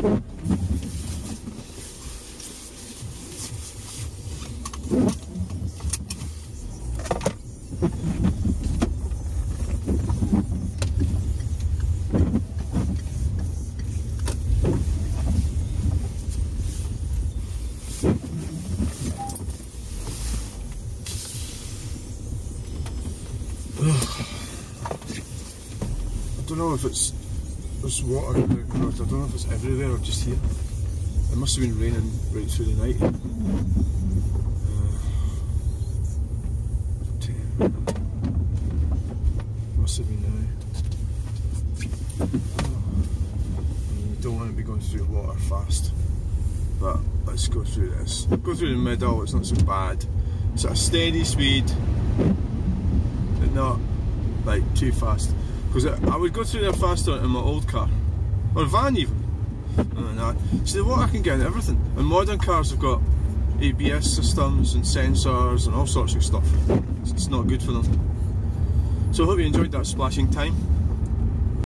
I don't know if there's water in the ground. I don't know if it's everywhere or just here. It must have been raining right through the night. Must have been now. You don't want to be going through water fast, but let's go through this. Go through the middle, it's not so bad. It's at a steady speed, but not like too fast. Because I would go through there faster in my old car, or van even. See, the water can get into everything, and modern cars have got ABS systems and sensors and all sorts of stuff. It's not good for them. So I hope you enjoyed that splashing time.